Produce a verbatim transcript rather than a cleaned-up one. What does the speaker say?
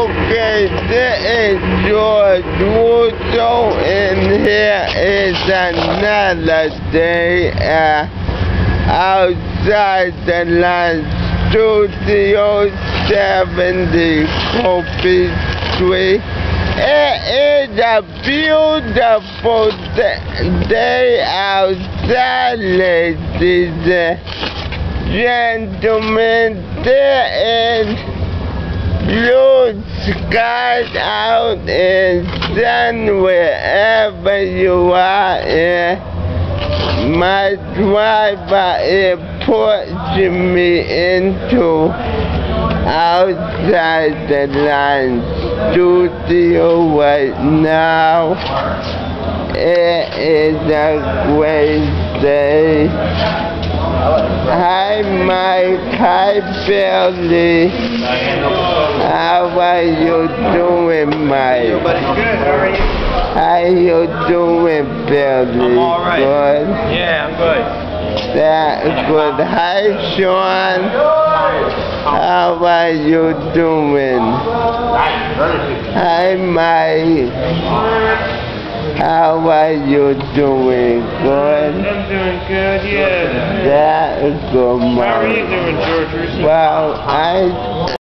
Okay, this is George Russo, and here is another day uh, outside the line Studio seventy Kobe Street. It is a beautiful day outside, ladies and gentlemen. There is blue skies out and sun wherever you are. And my driver is pushing me into outside the line studio right now. It is a great day. Hi Mike, hi Billy. How are you doing, Mike? Everybody's good, how are you? How you doing, Billy? I'm alright. Good? Yeah, I'm good. That's good. Hi Sean. How are you doing? Hi Mike. How are you doing? Good? I'm doing good, yeah. That's good, Mike. How are you doing, George? Well, I...